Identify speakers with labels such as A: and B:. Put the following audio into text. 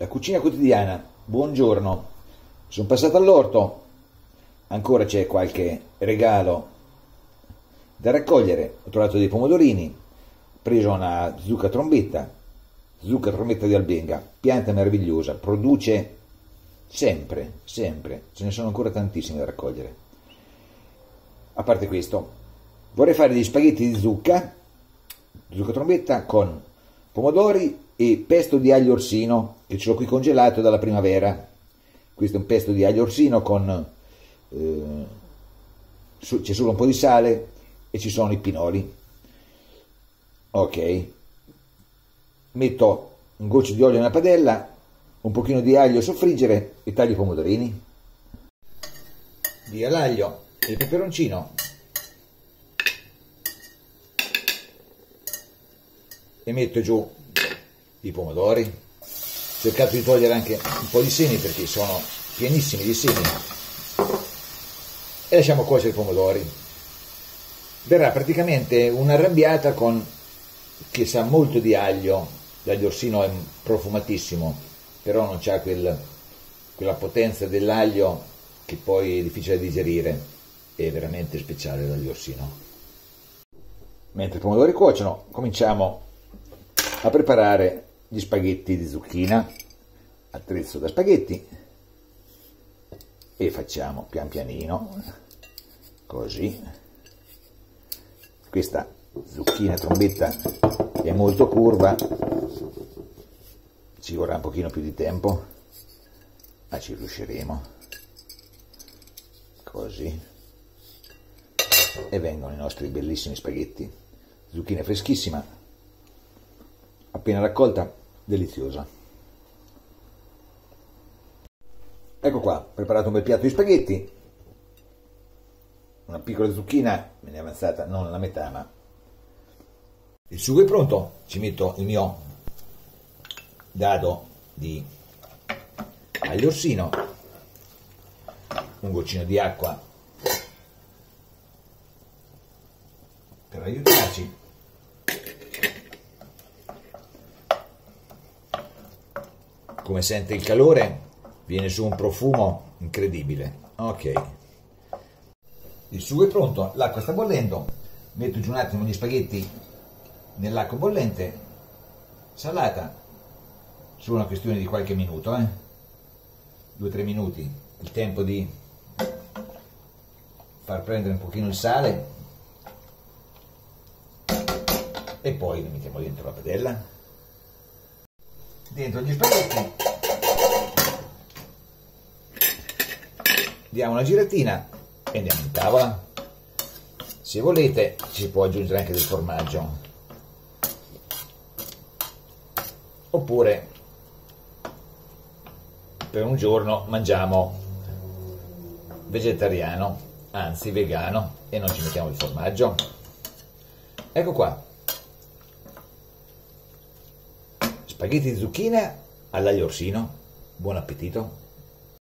A: La cucina quotidiana, buongiorno, sono passato all'orto, ancora c'è qualche regalo da raccogliere, ho trovato dei pomodorini, ho preso una zucca trombetta di Albenga, pianta meravigliosa, produce sempre, sempre, ce ne sono ancora tantissimi da raccogliere. A parte questo, vorrei fare degli spaghetti di zucca trombetta con pomodori e pesto di aglio orsino, che ce l'ho qui congelato dalla primavera. Questo è un pesto di aglio orsino con c'è solo un po' di sale e ci sono i pinoli. Ok, metto un goccio di olio nella padella, un pochino di aglio a soffriggere e taglio i pomodorini, via l'aglio e il peperoncino e metto giù i pomodori. Ho cercato di togliere anche un po' di semi perché sono pienissimi di semi e lasciamo cuocere i pomodori. Verrà praticamente un'arrabbiata che sa molto di aglio. L'aglio orsino è profumatissimo, però non c'ha quella potenza dell'aglio che poi è difficile da digerire. È veramente speciale l'aglio orsino. Mentre i pomodori cuociono, cominciamo a preparare gli spaghetti di zucchina. Attrezzo da spaghetti e facciamo pian pianino così. Questa zucchina trombetta è molto curva, ci vorrà un pochino più di tempo, ma ci riusciremo. Così, e vengono i nostri bellissimi spaghetti. Zucchina freschissima, appena raccolta, deliziosa. Ecco qua, preparato un bel piatto di spaghetti, una piccola zucchina, me ne è avanzata non la metà, ma il sugo è pronto. Ci metto il mio dado di aglio orsino, un goccino di acqua per aiutarci, come sente il calore viene su un profumo incredibile. Ok, il sugo è pronto, l'acqua sta bollendo, metto giù un attimo gli spaghetti nell'acqua bollente, salata, solo una questione di qualche minuto, 2-3 minuti, il tempo di far prendere un pochino il sale e poi li mettiamo dentro la padella, dentro gli spaghetti, diamo una giratina e andiamo in tavola. Se volete ci può aggiungere anche del formaggio, oppure per un giorno mangiamo vegetariano, anzi vegano, e non ci mettiamo il formaggio. Ecco qua, spaghetti di zucchina all'aglio orsino, buon appetito.